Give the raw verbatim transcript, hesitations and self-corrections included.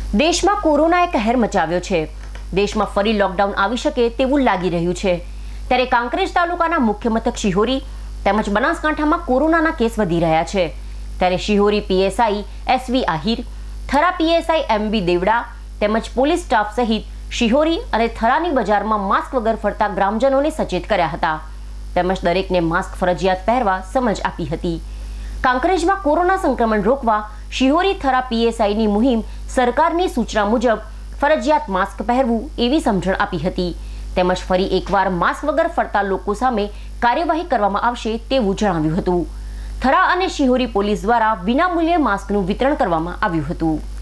દેશમાં કોરોનાએ કહેર મચાવ્યો છે। દેશમાં ફરી લોકડાઉન આવી શકે તેવું લાગી રહ્યું છે। ત્યારે કાંકરેજ તાલુકાના મુખ્ય મથક શિહોરી તેમજ બનાસકાંઠામાં કોરોનાના કેસ વધી રહ્યા છે। ત્યારે Shihori PSI SV Ahir, Thara PSI MB Devda તેમજ પોલીસ સ્ટાફ સહિત શિહોરી અને થરાની બજારમાં માસ્ક વગર ફરતા ગ્રામજનોને સચેત કર્યા હતા તેમજ દરેકને માસ્ક ફરજિયાત પહેરવા સમજ આપી હતી। કાંકરેજમાં કોરોના સંક્રમણ રોકવા શિહોરી થરા પીએસઆઈની મુહિમ સરકારની સૂચના મુજબ ફરજિયાત માસ્ક પહેરવું એવી સમજણ આપી હતી તેમજ ફરી એકવાર માસ્ક વગર ફરતા લોકો સામે કાર્યવાહી કરવામાં આવશે તેવું જણાવ્યું હતું। થરા અને શિહોરી પોલીસ દ્વારા વિનામૂલ્યે માસ્કનું વિતરણ કરવામાં આવ્યું હતું।